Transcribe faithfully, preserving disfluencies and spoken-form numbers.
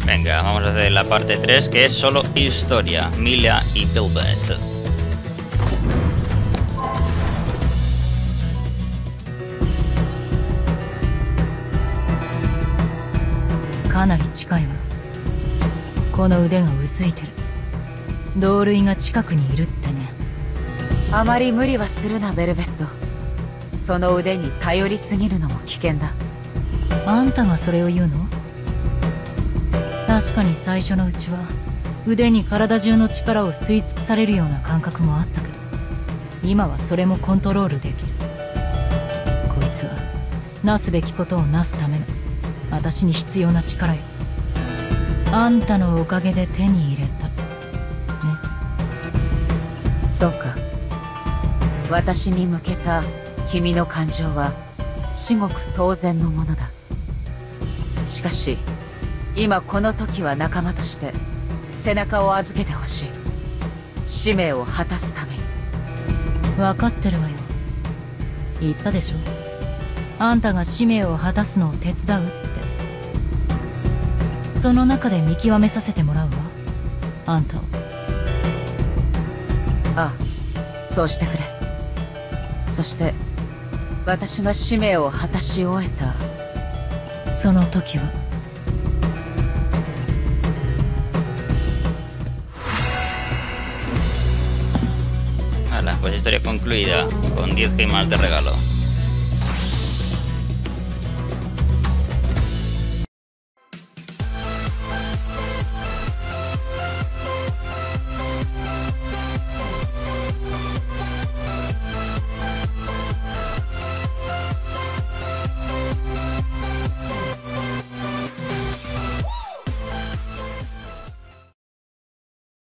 Venga, vamos a hacer la parte tres, que es solo historia. Mila y Velvet. かなり近いわ。この腕が薄いてる。同類が近くにいるってね。 あまり無理はするな、ベルベット。その腕に頼りすぎるのも危険だ。 あんたがそれを言うの？確かに最初のうちは腕に体中の力を吸い尽くされるような感覚もあったけど、今はそれもコントロールできる。こいつはなすべきことをなすための私に必要な力よ。あんたのおかげで手に入れたね。 そうか。私に向けた君の感情は至極当然のものだ。しかし今この時は仲間として背中を預けてほしい。使命を果たすために。 分かってるわよ。言ったでしょ、あんたが使命を果たすのを手伝うって。その中で見極めさせてもらうわ、あんたを。 ああ、そうしてくれ。そして私が使命を果たし終えたその時は。 Hala, pues historia concluida, con diez gemas de regalo.